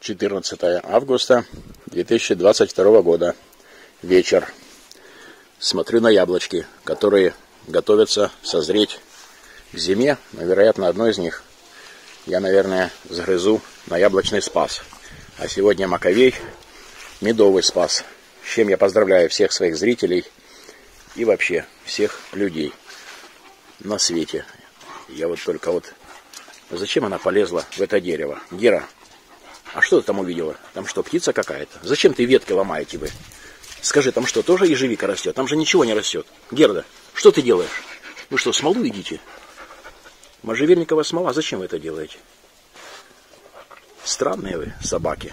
14 августа 2022 года. Вечер. Смотрю на яблочки, которые готовятся созреть к зиме. Но, вероятно, одно из них я, наверное, сгрызу на яблочный спас. А сегодня маковей, медовый спас. С чем я поздравляю всех своих зрителей и вообще всех людей на свете. Я вот только вот... Зачем она полезла в это дерево? Гера, а что ты там увидела? Там что, птица какая-то? Зачем ты ветки ломаете вы? Скажи, там что, тоже ежевика растет? Там же ничего не растет. Герда, что ты делаешь? Вы что, смолу едите? Можжевельниковая смола, зачем вы это делаете? Странные вы собаки.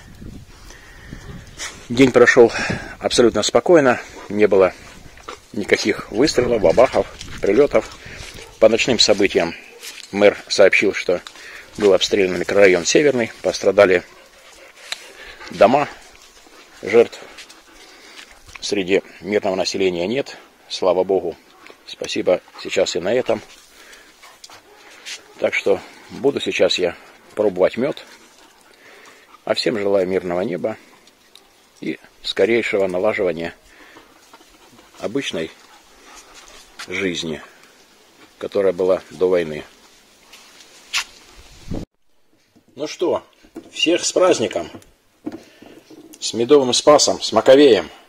День прошел абсолютно спокойно. Не было никаких выстрелов, бабахов, прилетов. По ночным событиям мэр сообщил, что был обстрелян микрорайон Северный. Пострадали дома. Жертв среди мирного населения нет. Слава Богу. Спасибо сейчас и на этом. Так что буду сейчас я пробовать мед. А всем желаю мирного неба и скорейшего налаживания обычной жизни, которая была до войны. Ну что, всех с праздником, с медовым спасом, с маковеем.